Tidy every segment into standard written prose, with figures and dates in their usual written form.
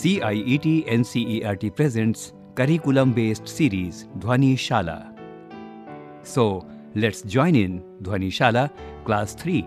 CIET NCERT presents curriculum-based series Dhwani Shala. So, let's join in Dhwani Shala Class 3.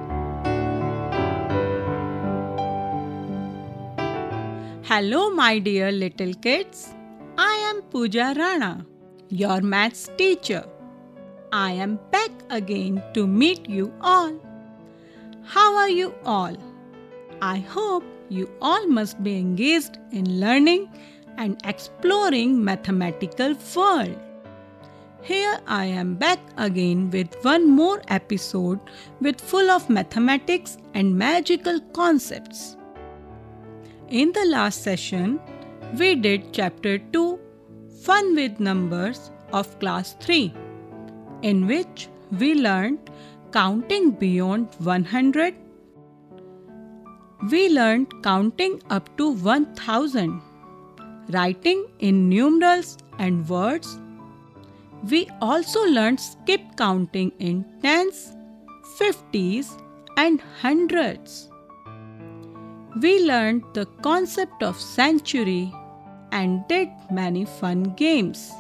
Hello my dear little kids. I am Pooja Rana, your maths teacher. I am back again to meet you all. How are you all? I hope you all must be engaged in learning and exploring mathematical world. Here I am back again with one more episode with full of mathematics and magical concepts. In the last session, we did chapter 2, Fun with Numbers of class 3, in which we learned counting beyond 100. We learned counting up to 1000, writing in numerals and words. We also learned skip counting in tens, 50s and hundreds. We learned the concept of century and did many fun games.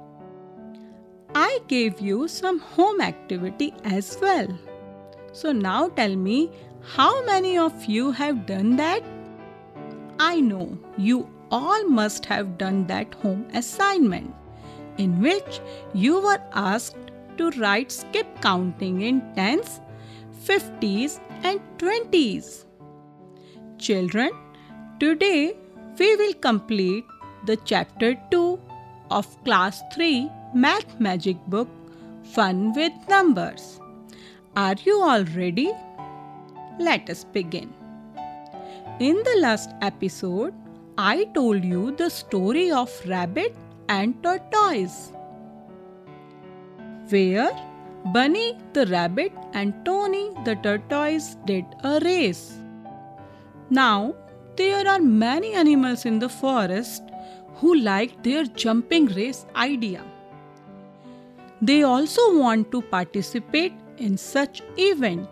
I gave you some home activity as well. So now tell me, how many of you have done that? I know you all must have done that home assignment, in which you were asked to write skip counting in tens, 50s and 20s. Children, today we will complete the chapter 2 of class 3 math magic book Fun with Numbers. Are you all ready? Let us begin. In the last episode, I told you the story of rabbit and tortoise, where Bunny the rabbit and Tony the tortoise did a race. Now, there are many animals in the forest who like their jumping race idea. They also want to participate in such event.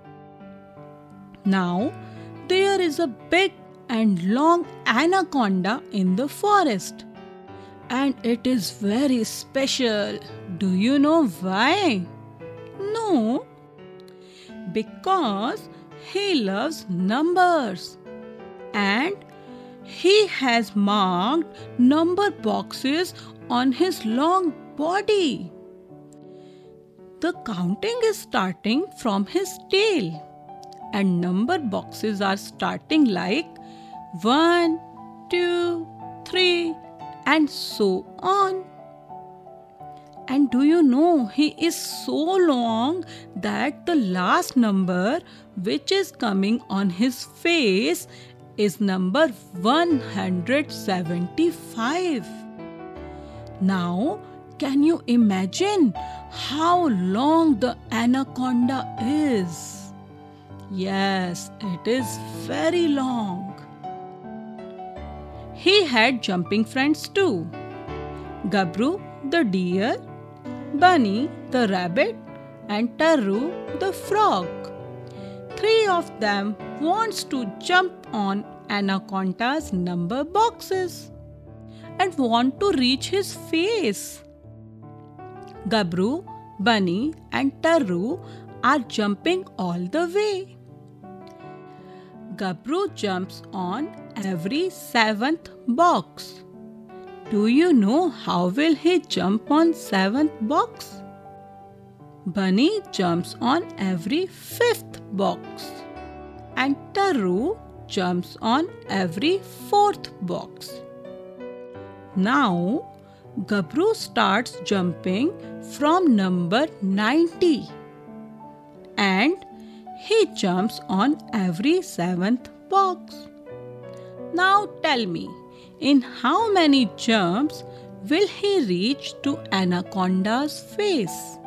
Now, there is a big and long anaconda in the forest, and it is very special. Do you know why? No, because he loves numbers and he has marked number boxes on his long body. The counting is starting from his tail, and number boxes are starting like 1, 2, 3 and so on. And do you know, he is so long that the last number which is coming on his face is number 175. Now, can you imagine how long the anaconda is? Yes, it is very long. He had jumping friends too. Gabru the deer, Bunny the rabbit and Tarru the frog. 3 of them wants to jump on anaconda's number boxes and want to reach his face. Gabru, Bunny and Tarru are jumping all the way. Gabru jumps on every 7th box. Do you know how will he jump on 7th box? Bunny jumps on every 5th box and Tarru jumps on every 4th box. Now, Gabru starts jumping from number 90 and he jumps on every 7th box. Now tell me, in how many jumps will he reach to anaconda's face?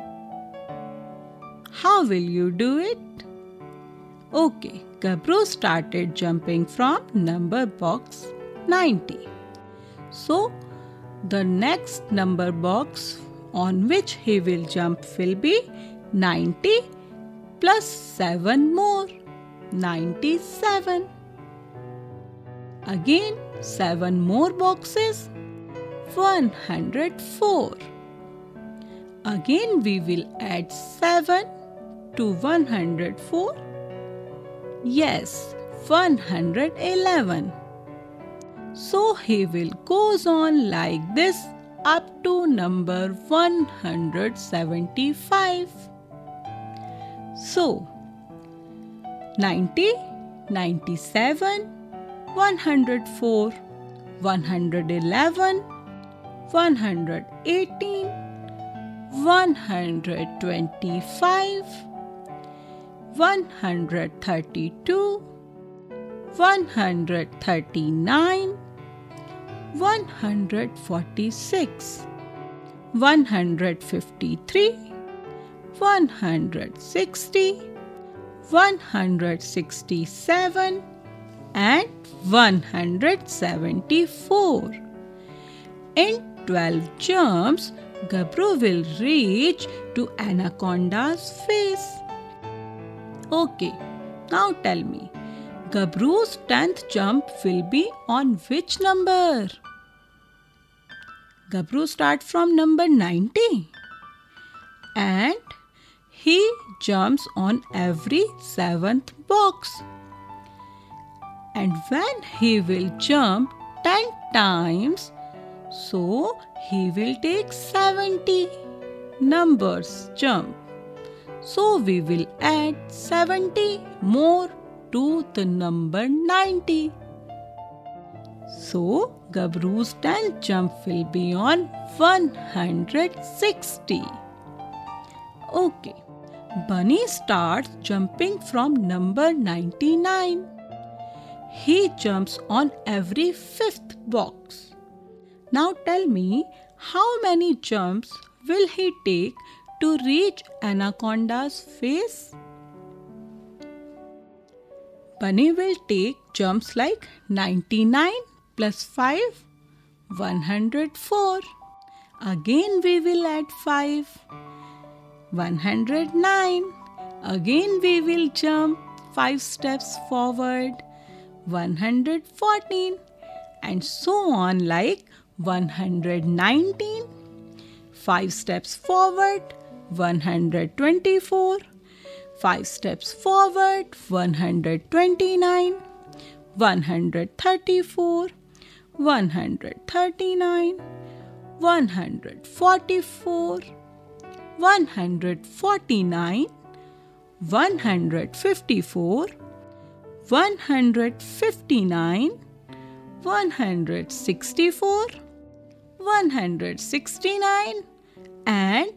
How will you do it? Okay, Gabru started jumping from number box 90. So, the next number box on which he will jump will be 90 plus 7 more, 97. Again, 7 more boxes, 104. Again we will add 7 to 104. Yes, 111. So he will goes on like this up to number 175. So 90, 97, 104, 111, 118, 125, 132, 139, 146, 153, 160, 167 and 174. In 12 jumps, Gabru will reach to Anaconda's face. Okay, now tell me, Gabru's 10th jump will be on which number? Gabru starts from number 90 and he jumps on every 7th box. And when he will jump 10 times, so he will take 70 numbers jump. So we will add 70 more to the number 90. So Gabru's 10th jump will be on 160. Okay, Bunny starts jumping from number 99. He jumps on every 5th box. Now tell me, how many jumps will he take to reach Anaconda's face? Bunny will take jumps like 99 plus 5, 104. Again we will add 5. 109. Again we will jump 5 steps forward. 114. And so on like 119. 5 steps forward. 124. 5 steps forward. 129. 134. 139. 144. 149, 154, 159, 164, 169 and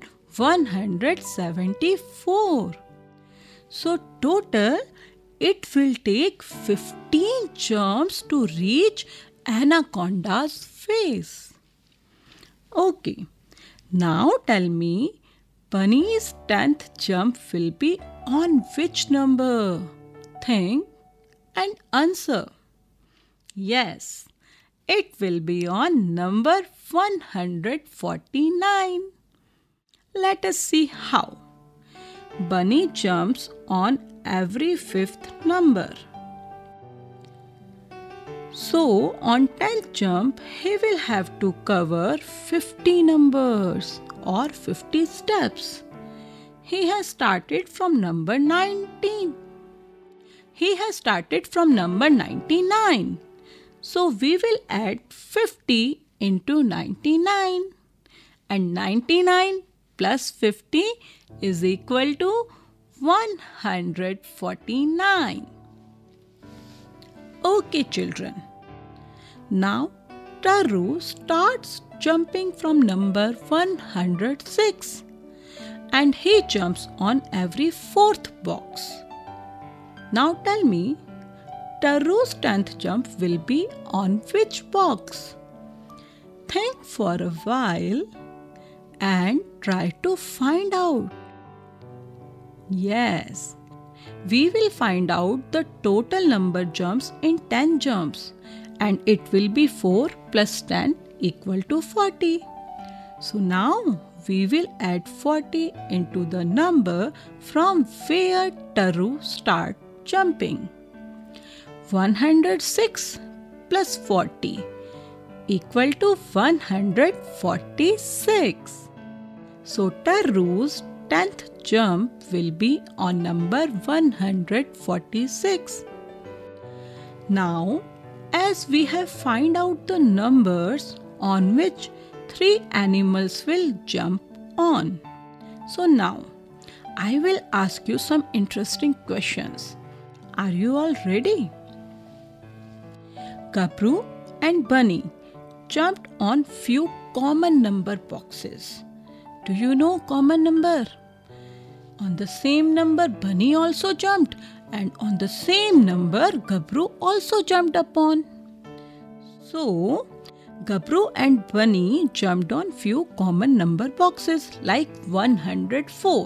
174. So total it will take 15 jumps to reach Anaconda's face. Okay, now tell me, Bunny's 10th jump will be on which number? Think and answer. Yes, it will be on number 149. Let us see how. Bunny jumps on every 5th number. So, on 10th jump, he will have to cover 50 numbers or 50 steps. He has started from number 19. He has started from number 99. So, we will add 50 into 99. And 99 plus 50 is equal to 149. Okay, children. Now, Taru starts jumping from number 106 and he jumps on every 4th box. Now tell me, Taru's 10th jump will be on which box? Think for a while and try to find out. Yes, we will find out the total number jumps in 10 jumps and it will be 4 plus 10 equal to 40. So now we will add 40 into the number from where Taru starts jumping. 106 plus 40 equal to 146. So Taru's 10th jump will be on number 146. Now, as we have find out the numbers on which 3 animals will jump on. So now, I will ask you some interesting questions. Are you all ready? Gabru and Bunny jumped on few common number boxes. Do you know common number? On the same number, Bunny also jumped, and on the same number, Gabru also jumped upon. So, Gabru and Bunny jumped on few common number boxes like 104.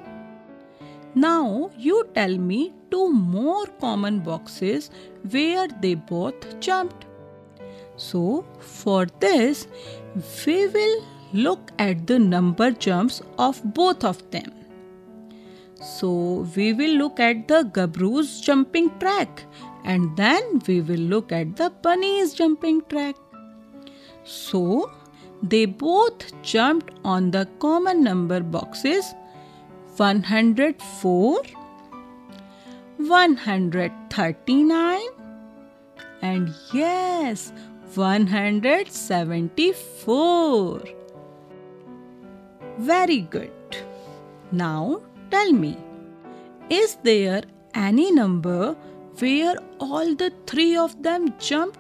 Now, you tell me 2 more common boxes where they both jumped. So, for this, we will look at the number jumps of both of them. So, we will look at the Gabru's jumping track, and then we will look at the Bunny's jumping track. So, they both jumped on the common number boxes 104, 139, and yes, 174. Very good. Now tell me, is there any number where all the 3 of them jumped?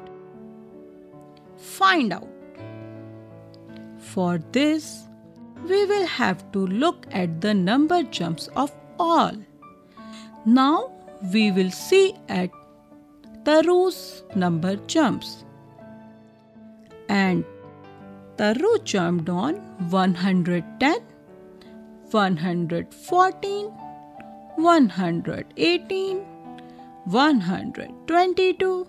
Find out. For this, we will have to look at the number jumps of all. Now we will see at Taru's number jumps. And Taru jumped on 110, 114, 118, 122,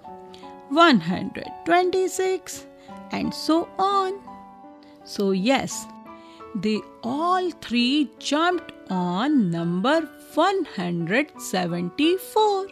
126, and so on. So yes, they all 3 jumped on number 174.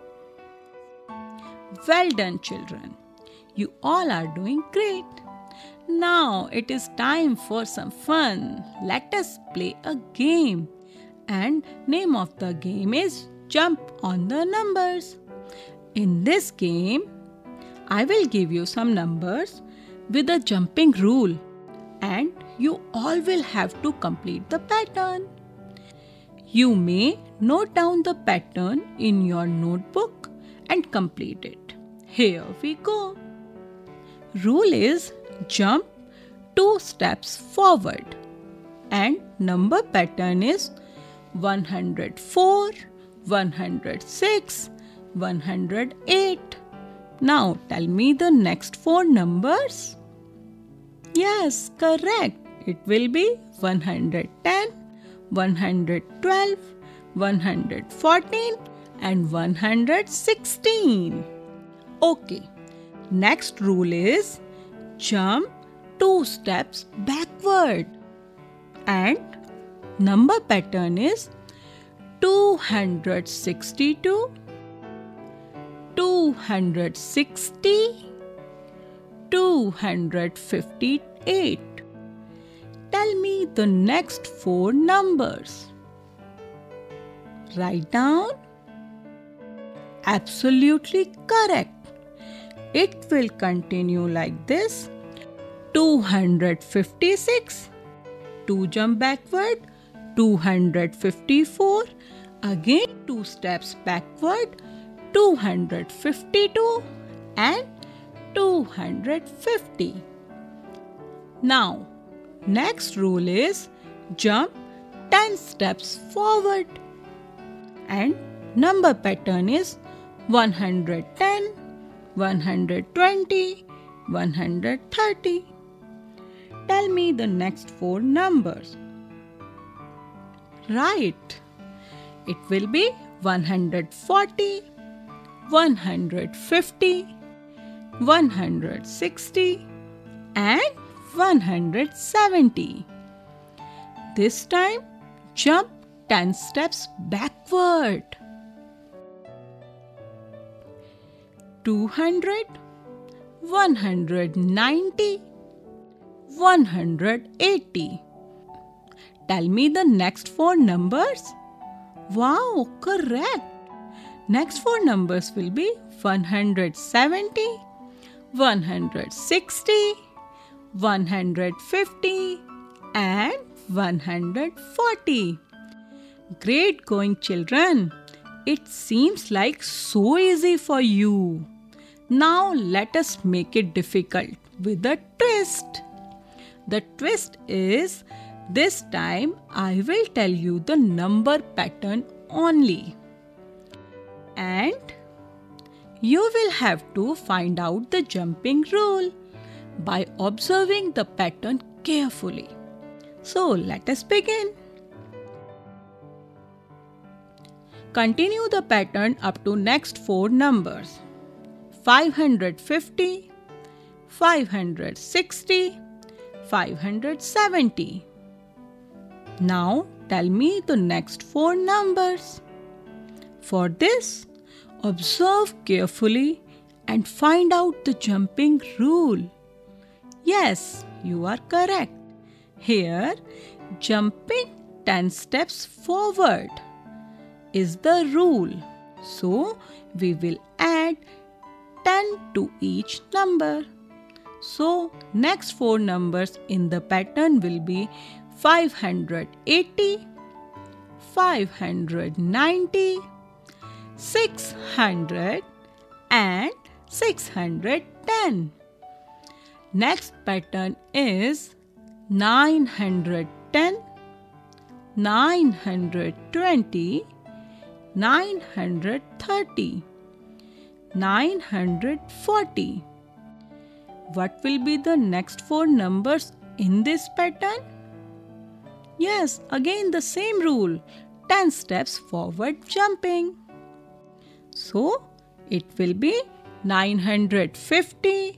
Well done, children. You all are doing great. Now it is time for some fun. Let us play a game. And name of the game is Jump on the Numbers. In this game, I will give you some numbers with a jumping rule, and you all will have to complete the pattern. You may note down the pattern in your notebook and complete it. Here we go. Rule is jump 2 steps forward, and number pattern is 104, 106, 108. Now tell me the next 4 numbers. Yes, correct. It will be 110, 112, 114 and 116. Okay. Next rule is jump 2 steps backward, and number pattern is 262, 260, 258. Tell me the next 4 numbers. Write down. Absolutely correct. It will continue like this. 256, 2 jump backward, 254, again 2 steps backward, 252 and 250. Now, next rule is jump 10 steps forward, and number pattern is 110, 120, 130. Tell me the next 4 numbers. Right. It will be 140, 150, 160 and 170. This time, jump 10 steps backward. 200, 190, 180. Tell me the next four numbers. Wow, correct. Next four numbers will be 170, 160, 150 and 140. Great going, children. It seems like so easy for you. Now let us make it difficult with a twist. The twist is, this time I will tell you the number pattern only. And you will have to find out the jumping rule by observing the pattern carefully. So let us begin. Continue the pattern up to next four numbers: 550, 560, 570. Now tell me the next four numbers. For this, observe carefully and find out the jumping rule. Yes, you are correct. Here, jumping 10 steps forward is the rule. So, we will add 10 to each number. So, next four numbers in the pattern will be 580, 590, 600 and 610. Next pattern is 910, 920, 930, 940. What will be the next four numbers in this pattern? Yes, again the same rule, 10 steps forward jumping. So, it will be 950,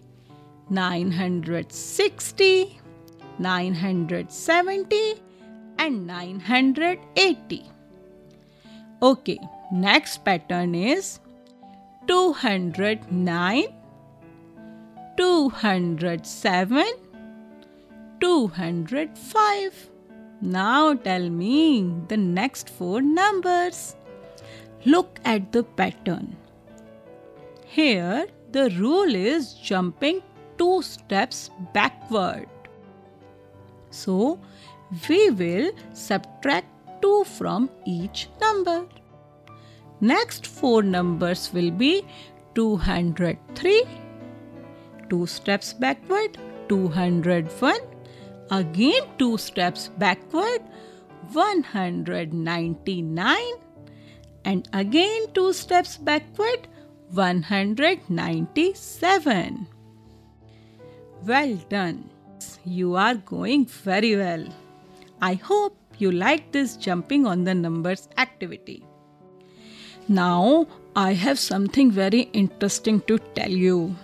960, 970 and 980. Okay, next pattern is 209, 207, 205. Now tell me the next four numbers. Look at the pattern. Here the rule is jumping 2 steps backward. So we will subtract 2 from each number. Next four numbers will be 203, 2 steps backward, 201, again 2 steps backward, 199 and again 2 steps backward, 197. Well done. You are going very well. I hope you like this jumping on the numbers activity. Now I have something very interesting to tell you.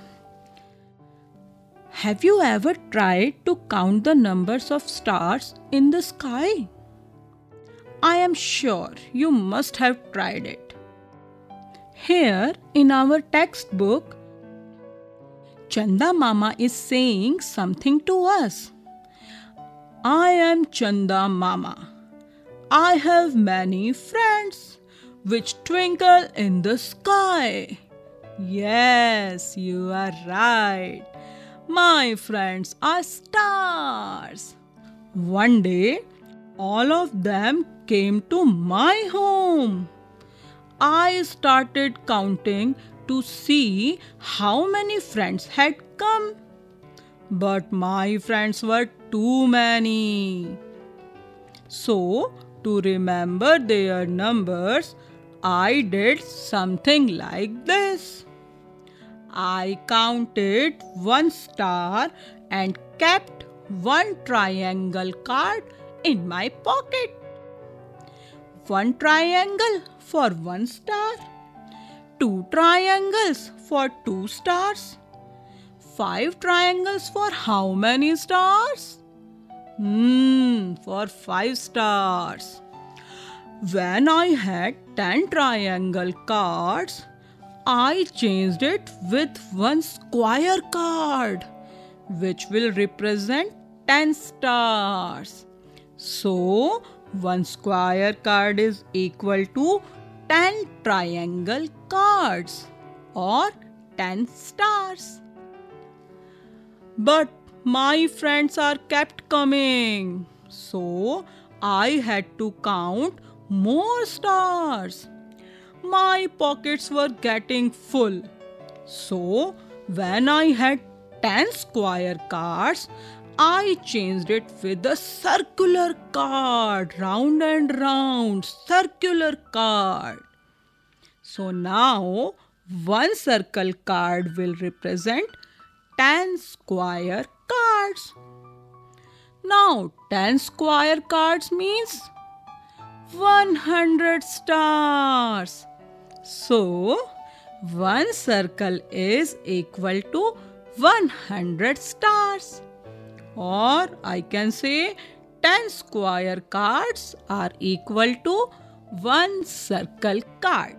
Have you ever tried to count the numbers of stars in the sky? I am sure you must have tried it. Here in our textbook, Chanda Mama is saying something to us. I am Chanda Mama. I have many friends which twinkle in the sky. Yes, you are right. My friends are stars. One day, all of them came to my home. I started counting to see how many friends had come. But my friends were too many. So, to remember their numbers, I did something like this. I counted 1 star and kept 1 triangle card in my pocket. 1 triangle for 1 star, 2 triangles for 2 stars, 5 triangles for how many stars? For 5 stars. When I had 10 triangle cards, I changed it with one square card, which will represent 10 stars. So, one square card is equal to 10 triangle cards or 10 stars. But my friends are kept coming, so I had to count more stars. My pockets were getting full. So, when I had 10 square cards, I changed it with a circular card, round and round, circular card. So now, one circle card will represent 10 square cards. Now, 10 square cards means 100 stars. So, one circle is equal to 100 stars. Or I can say 10 square cards are equal to one circle card.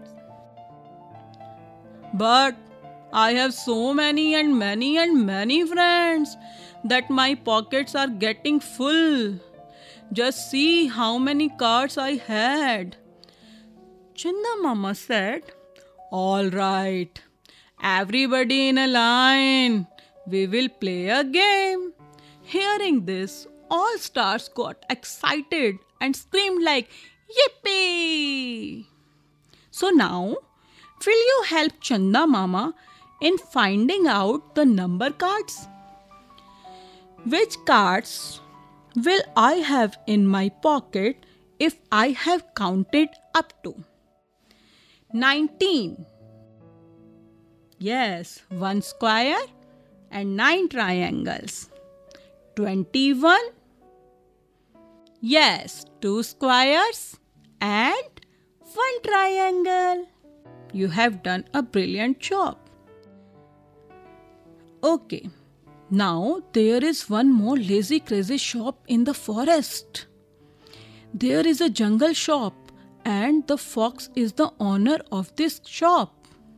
But I have so many and many friends that my pockets are getting full. Just see how many cards I had. Chanda Mama said, "All right, everybody in a line. We will play a game." Hearing this, all stars got excited and screamed like, "Yippee!" So now, will you help Chanda Mama in finding out the number cards? Which cards will I have in my pocket if I have counted up to 19? Yes, one square and 9 triangles. 21? Yes, 2 squares and 1 triangle. You have done a brilliant job. Okay, now there is one more lazy crazy shop in the forest. There is a jungle shop and the fox is the owner of this shop.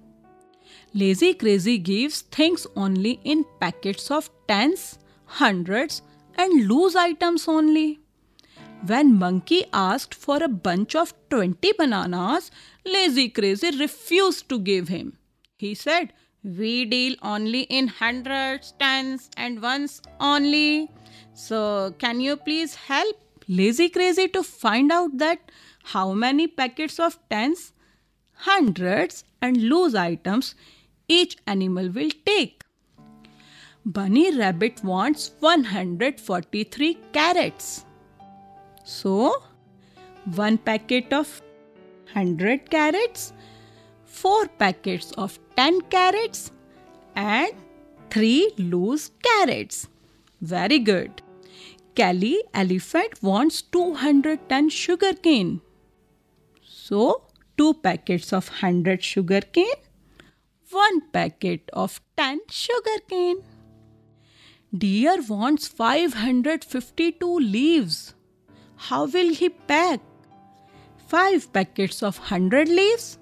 Lazy crazy gives things only in packets of tens, hundreds and loose items only. When Monkey asked for a bunch of 20 bananas, Lazy Crazy refused to give him. He said, "We deal only in hundreds, tens and ones only. So can you please help Lazy Crazy to find out that how many packets of tens, hundreds and loose items each animal will take?" Bunny Rabbit wants 143 carrots. So, 1 packet of 100 carrots, 4 packets of 10 carrots and 3 loose carrots. Very good. Kelly Elephant wants 210 sugarcane. So, 2 packets of 100 sugarcane, 1 packet of 10 sugarcane. Deer wants 552 leaves. How will he pack? 5 packets of 100 leaves,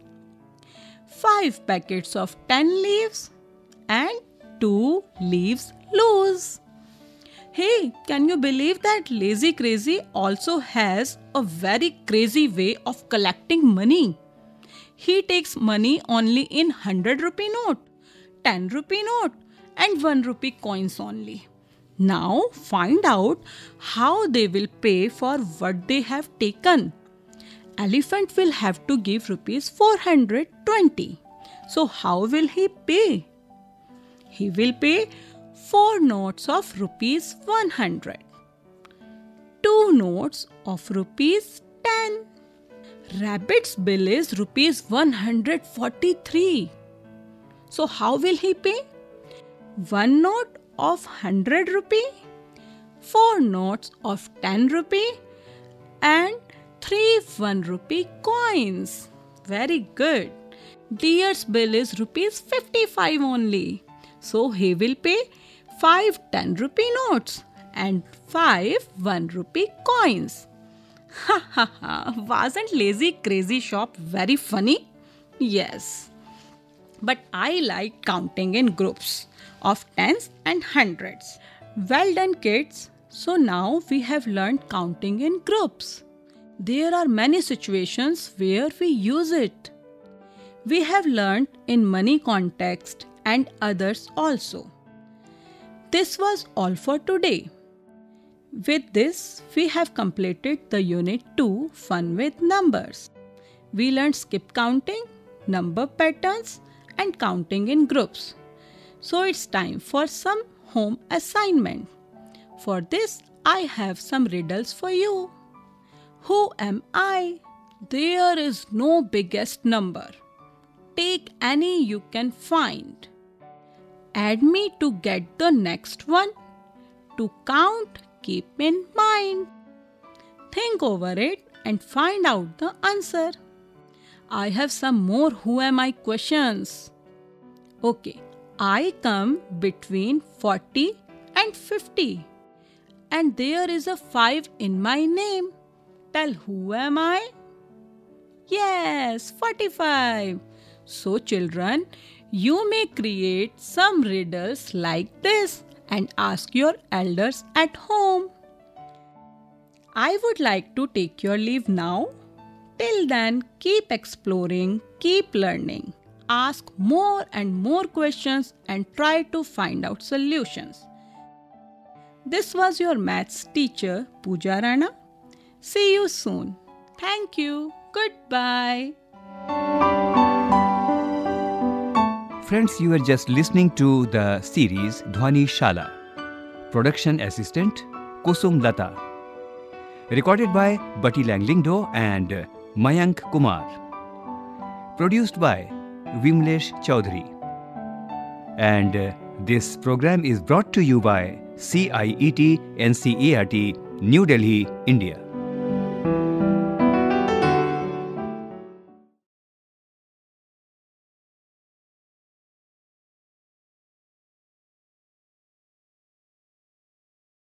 5 packets of 10 leaves and 2 leaves loose. Hey, can you believe that Lazy Crazy also has a very crazy way of collecting money? He takes money only in 100 rupee note, 10 rupee note and 1 rupee coins only. Now find out how they will pay for what they have taken. Elephant will have to give rupees 420. So how will he pay? He will pay 4 notes of rupees 100, 2 notes of rupees 10. Rabbit's bill is rupees 143. So how will he pay? 1 note of 100 rupee, 4 notes of 10 rupee and 3 1 rupee coins. Very good. Deer's bill is rupees 55 only. So he will pay 5 10 rupee notes and 5 1 rupee coins. Ha ha ha. Wasn't Lazy Crazy Shop very funny? Yes. but I like counting in groups of tens and hundreds. Well done, kids. So now we have learned counting in groups. There are many situations where we use it. We have learned in money context and others also. This was all for today. With this, we have completed the Unit 2 Fun with Numbers. We learned skip counting, number patterns, and counting in groups. So it's time for some home assignment. For this, I have some riddles for you. Who am I? There is no biggest number. Take any you can find. Add me to get the next one. To count, keep in mind. Think over it and find out the answer. I have some more who am I questions. Okay, I come between 40 and 50. And there is a 5 in my name. Tell who am I? Yes, 45. So children, you may create some riddles like this and ask your elders at home. I would like to take your leave now. Till then, keep exploring, keep learning. Ask more and more questions and try to find out solutions. This was your maths teacher, Pooja Rana. See you soon. Thank you. Goodbye. Friends, you are just listening to the series Dhwani Shala. Production assistant Kusum Lata. Recorded by Bati Langlingdo and Mayank Kumar. Produced by Vimlesh Chaudhary. And this program is brought to you by CIET NCERT, New Delhi, India.